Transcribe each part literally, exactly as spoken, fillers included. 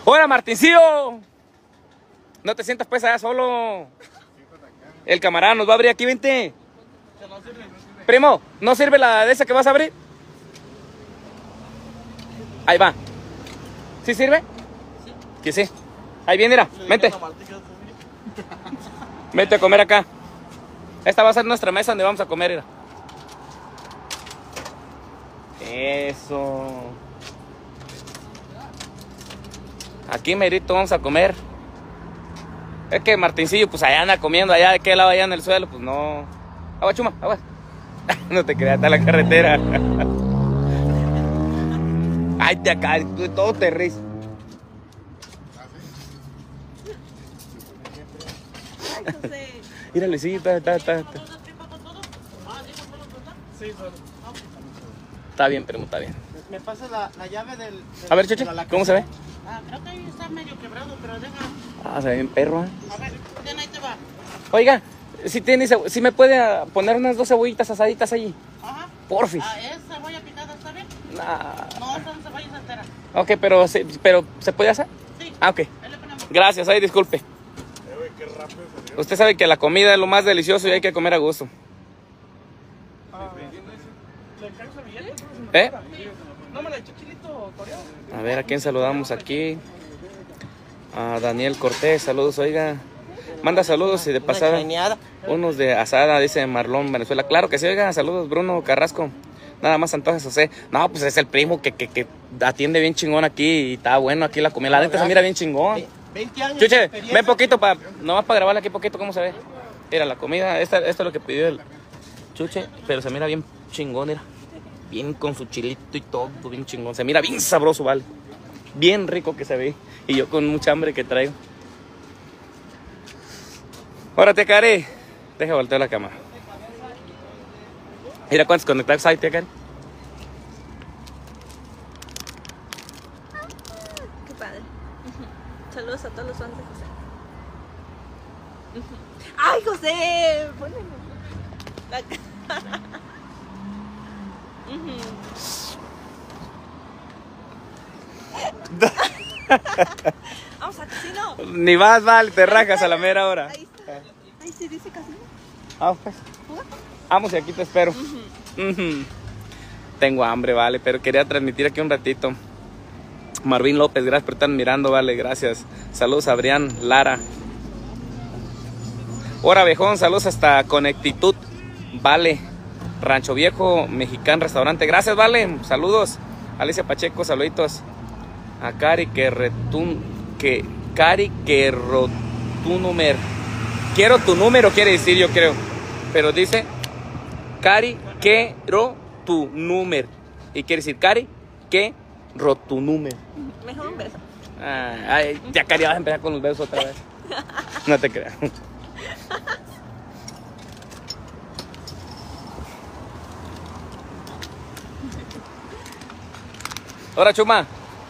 ¡Hola, Martincillo! No te sientas pues allá solo. El camarada nos va a abrir aquí, vente. Primo, ¿no sirve la de esa que vas a abrir? Ahí va. ¿Sí sirve? Sí. Que sí. Ahí viene, mira, vente. Vente a comer acá. Esta va a ser nuestra mesa donde vamos a comer, mira. Eso. Aquí merito vamos a comer. Es que Martincillo pues allá anda comiendo, allá de qué lado, allá en el suelo, pues no. Agua, chuma, agua. No te creas, está la carretera. Ay, te acá, tú todo te ríes. Ay, José. Mírale, sí, está, está, está. Está, está bien, primo, está bien. Me pasa la, la llave del, del... A ver, Chuche, ¿cómo se ve? Ah, creo que ahí está medio quebrado, pero deja... Ah, se ve bien perro, ¿eh? A ver, ten, ahí te va. Oiga, si tiene, si me puede poner unas dos cebollitas asaditas allí. Ajá. Porfis. Ah, ¿es cebolla picada, está bien? Nah. No, son cebollas enteras. Ok, pero se, pero ¿se puede hacer? Sí. Ah, ok. Ahí le ponemos. Gracias, ay, disculpe. Usted sabe que la comida es lo más delicioso y hay que comer a gusto. ¿Eh? A ver, ¿a quién saludamos aquí? A Daniel Cortés, saludos, oiga. Manda saludos y de pasada unos de asada, dice Marlón, Venezuela. Claro que sí, oiga, saludos, Bruno Carrasco. Nada más Antojas José. No, pues es el primo que, que, que atiende bien chingón aquí y está bueno aquí la comida. La neta se mira bien chingón. veinte años. Chuche, ven poquito, pa, nomás para grabarle aquí poquito cómo se ve. Mira, la comida, esta, esto es lo que pidió el Chuche, pero se mira bien chingón, mira. Bien con su chilito y todo, bien chingón. Se mira bien sabroso, vale. Bien rico que se ve. Y yo con mucha hambre que traigo. Ahora te Cari. Deja voltear la cámara. Mira cuántos conectados hay, te Cari. Qué padre. Saludos a todos los fans de José. ¡Ay, José! Ponle la cara. Vamos a casino. Ni vas, vale, te rajas a la mera hora. Ahí está. Ahí se dice casino. Ah, pues. Vamos y aquí te espero. Uh-huh. Uh-huh. Tengo hambre, vale, pero quería transmitir aquí un ratito. Marvin López, gracias por estar mirando, vale, gracias. Saludos a Adrián Lara. Hora Abejón, saludos hasta Conectitud, vale. Rancho Viejo, Mexicano Restaurante, gracias, vale. Saludos. Alicia Pacheco, saluditos. A Cari que retun, que Cari que tu número. Quiero tu número, quiere decir, yo creo. Pero dice Cari quiero tu número. Y quiere decir Cari que tu número. Mejor un beso. Ah, ay, ya Cari, vas a empezar con los besos otra vez. No te creas. Ahora, Chuma.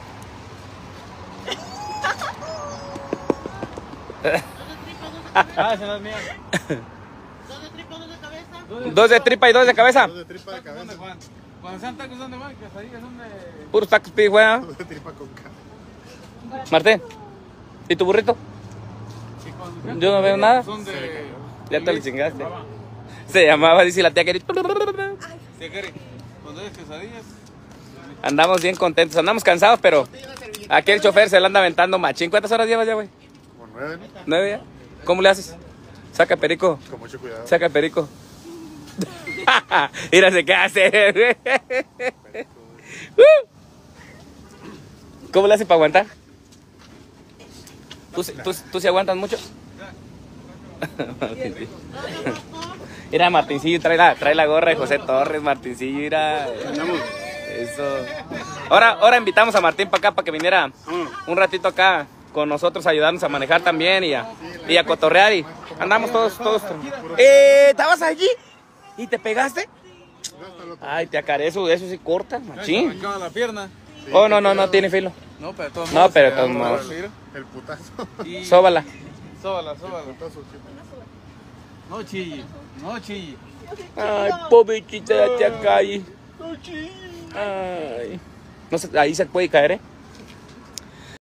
Ah, se las mías. ¿Dos de tripa, dos de cabeza? Dos de tripa y dos de cabeza. Dos de tripa de cabeza. Cuando sean tacos son de Juan, quesadillas son de... Puros tacos, pi, güey. Dos de tripa con carne. Martín, ¿y tu burrito? y cuando Yo no veo nada. Son de... Ya te lo chingaste. Se llamaba, dice la tía Keri. Sí, Gary, cuando es quesadillas... Andamos bien contentos, andamos cansados, pero aquí el chofer se le anda aventando machín. ¿Cuántas horas llevas ya, güey? Como nueve, ¿no? ¿Nueve ya? ¿Cómo le haces? Saca perico, Con mucho cuidado. saca perico. Mira, se qué hace. ¿Cómo le haces para aguantar? ¿Tú, tú, tú sí aguantas mucho? Mira, Martincillo, trae la, trae la gorra de José Torres, Martincillo, mira. Eso. Ahora, ahora invitamos a Martín para acá para que viniera un ratito acá con nosotros a ayudarnos a manejar también y a, y a cotorrear y andamos todos, todos. Eh, ¿estabas allí? ¿Y te pegaste? Ay, te acaré, eso, eso sí corta, machín. Me acaba la pierna. Oh, no, no, no tiene filo. No, pero de todos No, modos, pero de se todos agarra modos. el tiro. El putazo. Y... Sóbala. Sóbala, sóbala. Putazo, sí. No chille, no chille. Ay, pobrecita de tía Calle. Ay. No sé, ahí se puede caer, ¿eh?